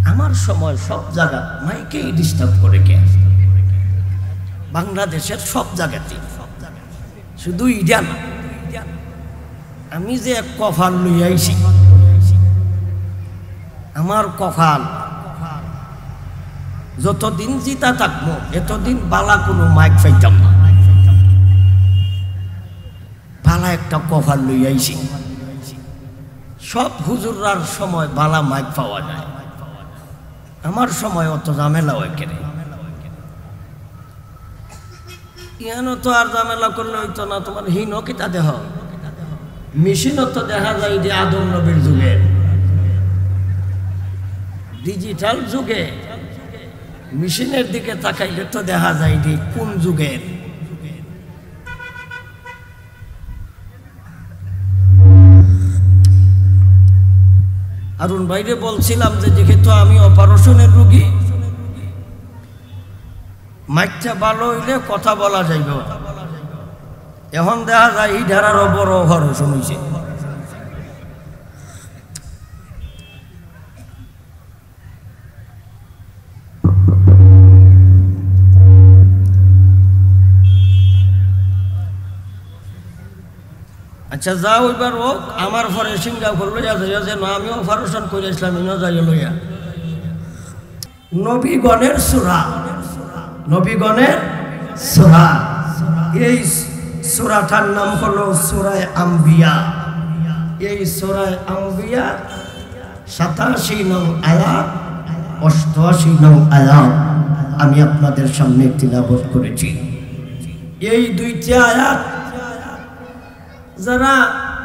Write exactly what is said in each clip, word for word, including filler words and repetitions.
আমার সময় সব জায়গা মাইকেই ডিস্টার্ব করে কে বাংলাদেশের সব জায়গাতেই, শুধু ইডা না। আমি যে এক কফাল লই আইছি, আমার কফাল যতদিন জিতা থাকবো এতদিন বালা কোনো মাইক পাইতাম না। বালা একটা কফাল লই আইছি। সব হুজুরার সময় বালা মাইক পাওয়া যায়, আমার সময় অত ঝামেলা হয় কেনে। ইয়ানো তো আর ঝামেলা করলে হইতো না। তোমার হীন কিতা দেহ মেশিনও তো দেখা যায় যে আদম নবীর যুগের, ডিজিটাল যুগে মেশিনের দিকে তাকাইলে তো দেখা যায় যে কোন যুগের। আরুন ভাইরে বলছিলাম যে যেহেতু আমি অপারেশনের রোগী, মাইকটা ভালো হইলে কথা বলা যাইব। এখন দেখা যায় এই ধারারও বড় অপারেশন হয়েছে। আচ্ছা যাও এবার হোক, আমার পরে সিঙ্গাপুর লইয়া যাইয়া যে না আমি অপারেশন করে আসলাম ইনো যাইয়া লইয়া। নবীগণের সূরা, নবীগণের সূরা, এই সূরাটার নাম হলো সূরায়ে আম্বিয়া। এই সূরায়ে আম্বিয়া সাতাশি নং আয়াত, অষ্টআশি নং আয়াত আমি আপনাদের সামনে তিলাওয়াত করেছি। এই দুইটি আয়াত যারা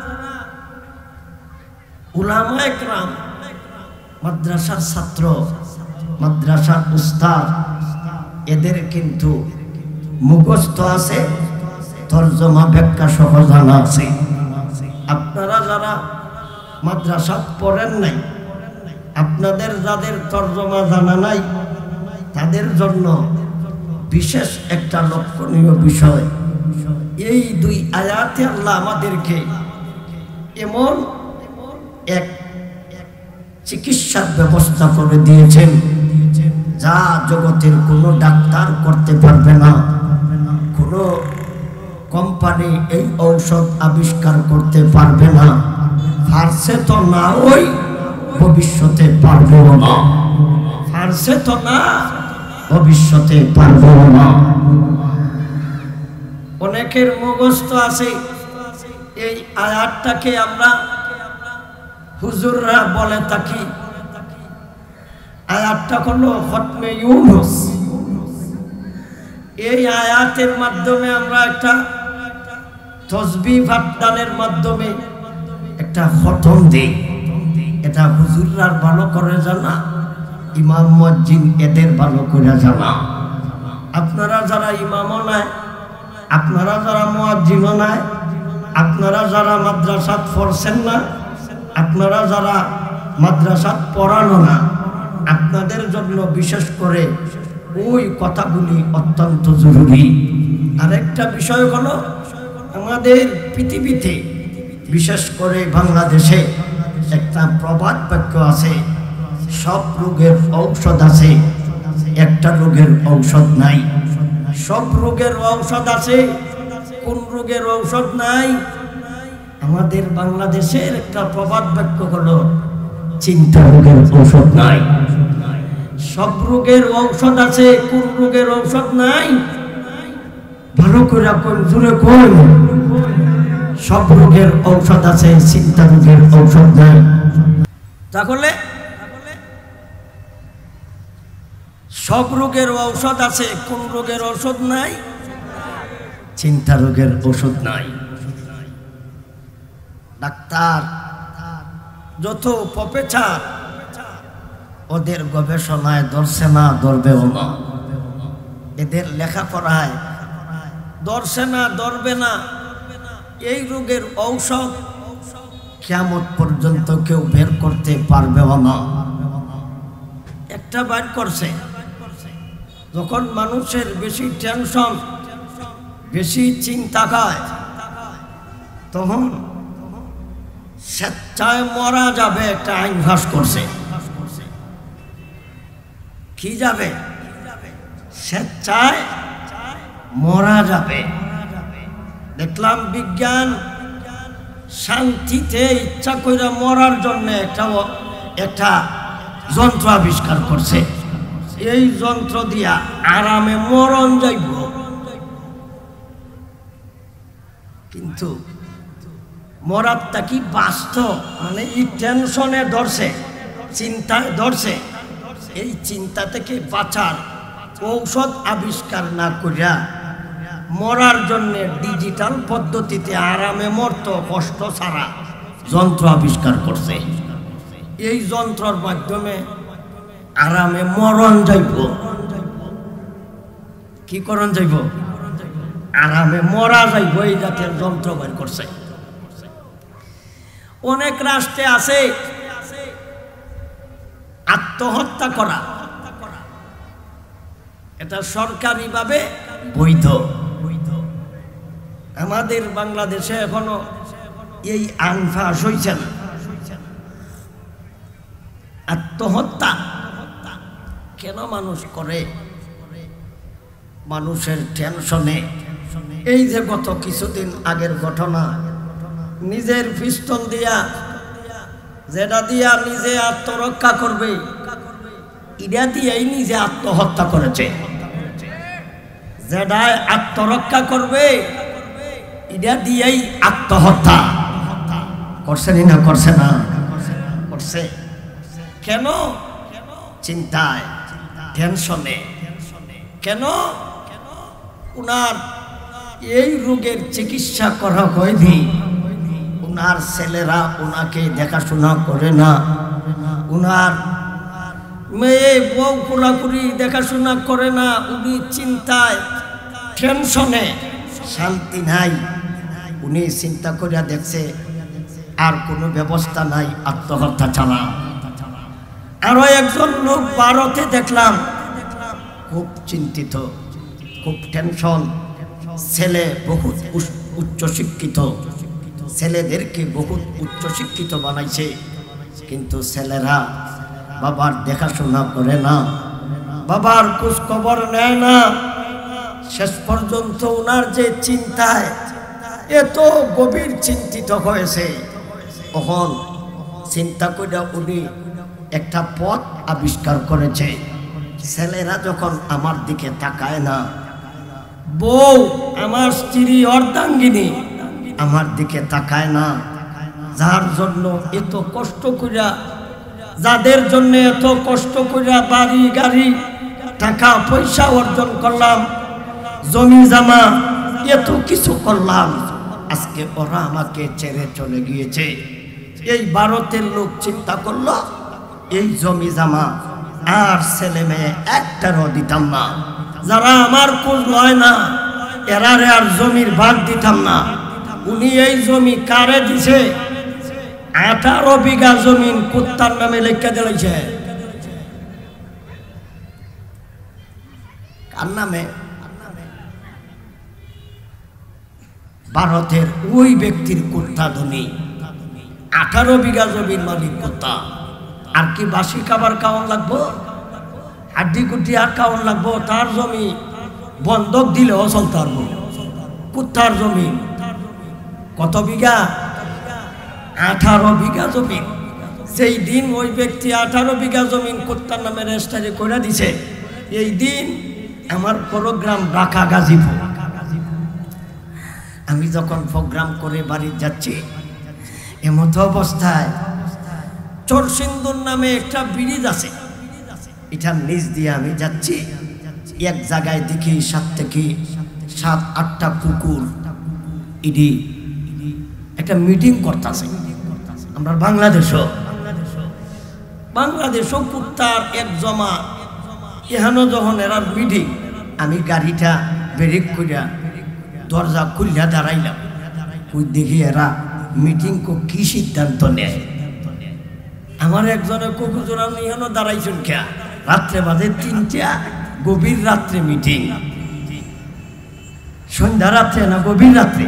উলামায়ে কেরাম, মাদ্রাসার ছাত্র, মাদ্রাসার উস্তাদ, এদের কিন্তু মুখস্থ আছে, তরজমা ব্যাখ্যা সহ জানা আছে। আপনারা যারা মাদ্রাসা পড়েন নাই, আপনাদের যাদের তরজমা জানা নাই, তাদের জন্য বিশেষ একটা লক্ষণীয় বিষয়, এই দুই আয়াতে আল্লাহ আমাদেরকে এমন এক চিকিৎসার ব্যবস্থা করে দিয়েছেন যা জগতের কোনো ডাক্তার করতে পারবে না, কোনো কোম্পানি এই ঔষধ আবিষ্কার করতে পারবে না, ফার্সে তো না, ওই ভবিষ্যতে পারবেও না, ফার্সে তো না, ভবিষ্যতে পারবেও না। অনেকের মুখস্থ আছে এই আয়াতটাকে, আমরা হুজুররা বলে থাকি আয়াতটা হলো খতমে ইউনুস। এই আয়াতের মাধ্যমে আমরা একটা তসবিহ পাঠদানের মাধ্যমে একটা খতম দেই। এটা হুজুররা ভালো করে জানা, ইমাম মুয়াজ্জিন এদের ভালো করে জানা। আপনারা যারা ইমামও নাই, আপনারা যারা মুয়াজ্জিনও নাই, আপনারা যারা মাদ্রাসাত পড়ছেন না, আপনারা যারা মাদ্রাসাত পড়ানো না, আপনাদের জন্য বিশেষ করে ওই কথাগুলি অত্যন্ত জরুরি। আরেকটা বিষয় হলো, আমাদের পৃথিবীতে বিশেষ করে বাংলাদেশে একটা প্রবাদ বাক্য আছে, সব রোগের ঔষধ আছে, একটা রোগের ঔষধ নাই। সব রোগের ঔষধ আছে, কোন রোগের ঔষধ নাই? আমাদের বাংলাদেশের একটা প্রবাদ বাক্য হলো, চিন্তা রোগের ঔষধ নাই। সব রোগের ঔষধ আছে, কোন রোগের ঔষধ নাই? ভালো করে কোন জুড়ে কোন সব রোগের ঔষধ আছে, চিন্তা রোগের ঔষধ নাই। তাহলে সব রোগের ঔষধ আছে, কোন রোগের ঔষধ নাই? চিন্তা রোগের ঔষধ নাই। ডাক্তার যত প্রফেসর, ওদের গবেষণায় ধরছে না, ধরবেও না। এদের লেখাপড়ায় ধরছে না, ধরবে না। এই রোগের ঔষধ কিয়ামত পর্যন্ত কেউ বের করতে পারবেও না। একটা বার করছে, যখন মানুষের বেশি টেনশন, বেশি চিন্তা হয়, তখন স্বেচ্ছায় মরা যাবে একটা আইন পাস করছে। কি যাবে? স্বেচ্ছায় মরা যাবে। দেখলাম বিজ্ঞান শান্তিতে ইচ্ছা করে মরার জন্য একটা একটা যন্ত্র আবিষ্কার করছে। এই যন্ত্র দিয়া আরামে মরণ যাইব। কিন্তু মরারটা কি বাস্তব, মানে এই টেনশনে ধরছে, চিন্তায় ধরছে। এই চিন্তা থেকে বাঁচার ঔষধ আবিষ্কার না করিয়া মরার জন্য ডিজিটাল পদ্ধতিতে আরামে মরত কষ্ট ছাড়া যন্ত্র আবিষ্কার করছে। এই যন্ত্রের মাধ্যমে আরামে মরণ যাইব। কি করণ যাইব? আরামে মরা যাইব। এই জাতের যন্ত্র বের করছে। অনেক রাষ্ট্রে আছে আত্মহত্যা করা, এটা সরকারিভাবে বৈধ। আমাদের বাংলাদেশে এখনো এই আনফাস হইছে না। আত্মহত্যা কেন মানুষ করে? মানুষের টেনশনে। এই যে গত কিছুদিন আগের ঘটনা, নিজের পিস্তল দিয়া, যেটা দিয়া নিজে আত্মরক্ষা করবে, এটা দিয়েই নিজে আত্মহত্যা করেছে। যেটা আত্মরক্ষা করবে এটা দিয়েই আত্মহত্যা করছে না? করছে না? করছে। কেন? চিন্তায়, টেনশনে। কেন? উনার এই রোগের চিকিৎসা করা হয়নি, উনার ছেলেরা উনাকে দেখাশোনা করে না, উনার মেয়ে বউ কোলাকুলি দেখাশোনা করে না। উনি চিন্তায়, টেনশনে, শান্তি নাই। উনি চিন্তা করিয়া দেখছে আর কোনো ব্যবস্থা নাই, আত্মহত্যা ছাড়া। আরো একজন লোক ভারতে দেখলাম, খুব চিন্তিত, খুব টেনশন। ছেলে বহুত উচ্চশিক্ষিত, ছেলেদেরকে বহুত উচ্চশিক্ষিত বানাইছে, কিন্তু ছেলেরা বাবার দেখাশোনা করে না, বাবার খোঁজ খবর নেয় না। শেষ পর্যন্ত ওনার যে চিন্তায় এত গভীর চিন্তিত হয়েছে, তখন চিন্তা করে উনি একটা পথ আবিষ্কার করেছে। ছেলেরা যখন আমার দিকে তাকায় না, বউ আমার স্ত্রী অর্ধাঙ্গিনী আমার দিকে তাকায় না, যার জন্য এত কষ্ট কইরা, যাদের জন্য এত কষ্ট কইরা বাড়ি গাড়ি টাকা পয়সা অর্জন করলাম, জমি জামা এত কিছু করলাম, আজকে ওরা আমাকে ছেড়ে চলে গিয়েছে। এই ভারতের লোক চিন্তা করলো, এই জমি জামা আর ছেলে মেয়ে একটারও দিতাম না, যারা আমার খোঁজ লয় না এরারে আর জমির ভাগ দিতাম না। উনি এই জমি কারে দিছে? আঠারো বিঘা জমিন কুত্তার নামে লেখা দিয়েছে। কার নামে? ভারতের ওই ব্যক্তির কুত্তা ধনী, আঠারো বিঘা জমির মালিক কুত্তা। আর কি বাসি খাবার খাওয়ান লাগবো? হাড্ডি কুটি আর খাওয়ান লাগবো? তার জমি বন্ধক দিলেও চলতে পারবো। কুত্তার জমি কত বিঘা? আঠারো বিঘা জমিন। সেই দিন ওই ব্যক্তি আঠারো বিঘা জমিন কুত্তার নামে রেজিস্ট্রি করে দিছে, এই দিন আমার প্রোগ্রাম ঢাকা গাজীপুর। আমি যখন প্রোগ্রাম করে বাড়ি যাচ্ছি, এমতো অবস্থায় চরসিন্দুর নামে একটা ব্রিজ আছে, এটার নিচ দিয়ে আমি যাচ্ছি। এক জায়গায় দেখি সাত থেকে সাত আটটা কুকুর ইডি একটা মিটিং করতেছে। আমরা বাংলাদেশও বাংলাদেশও কুত্তার এক জমা এখানো যখন এরা মিটিং, আমি গাড়িটা ব্রেক করিয়া দরজা খুলিয়া দাঁড়াইলাম। ওই দেখি এরা মিটিং কো কি সিদ্ধান্ত নেয়। আমার একজনে কুকুর জোড়া এখানো দাঁড়াইছেন খেয়া, রাত্রে বাজে তিনটা, গভীর রাত্রে মিটিং। সন্ধ্যা রাত্রে না, গভীর রাত্রে,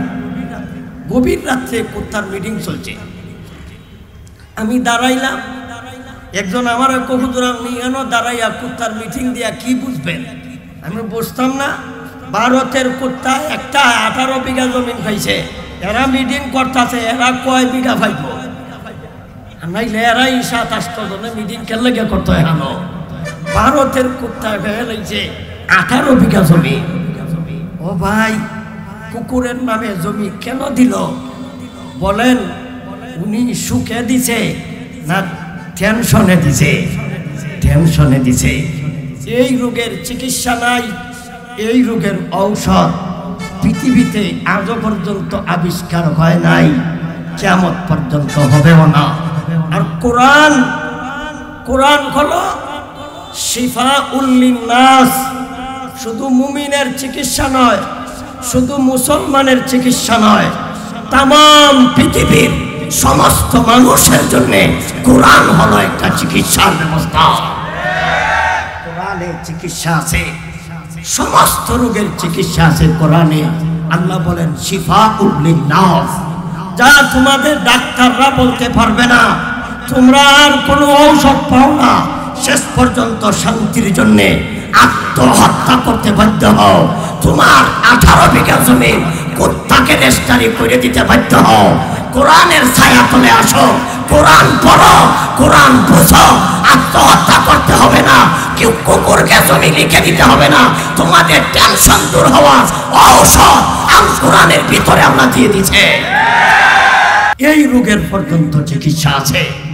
গভীর রাত্রে কুত্তার মিটিং চলছে। আমি দাঁড়াইলাম, একজন আমার কবুতর নিয়ানো দাঁড়াইয়া কুত্তার মিটিং দিয়া কি বুঝবেন? আমি বুঝতাম না। ভারতের কুত্তা একটা আঠারো বিঘা জমিন খাইছে, এরা মিটিং করতেছে, এরা কয় বিঘা পাইব? নাইলে এরাই সাত আষ্ট জনে মিটিং কেন লেগে করতে হয়? হানো ভারতের কুত্তা খেয়ে লাইছে আঠারো বিঘা জমি। ও ভাই, কুকুরের নামে জমি কেন দিল? বলেন উনি সুখে দিছে না টেনশনে দিছে? টেনশনে দিছে। এই রোগের চিকিৎসা নাই, এই রোগের ঔষধ পৃথিবীতে আজও পর্যন্ত আবিষ্কার হয় নাই, কিয়ামত পর্যন্ত হবেও না। আর কোরআন, কোরআন হলো শিফাউল লিন্নাস। শুধু মুমিনের চিকিৎসা নয়, শুধু মুসলমানের চিকিৎসা নয়, তামাম পৃথিবীর সমস্ত মানুষের জন্য কোরআন হলো একটা চিকিৎসার ব্যবস্থা। কোরআনে চিকিৎসা আছে, সমস্ত রোগের চিকিৎসা আছে কোরআনে। আল্লাহ বলেন শিফাউল লিন্নাস, যা তোমাদের ডাক্তাররা বলতে পারবে না, তোমরা আর কোনো ঔষধ পাও না, শেষ পর্যন্ত শান্তির জন্য আত্মহত্যা করতে বাধ্য হও। তোমার আঠারো বিঘা জমি কুত্তাকে রেস্টারি করে দিতে বাধ্য হও। কোরআনের ছায়া তলে আসো, কোরআন পড়ো, কোরআন বুঝো। আত্মহত্যা করতে হবে না, কেউ কুকুরকে জমি লিখে দিতে হবে না। তোমাদের টেনশন দূর হওয়ার ঔষধ আল কোরআনের ভিতরে আমরা দিয়ে দিছে। এই রোগের পর্যন্ত চিকিৎসা আছে।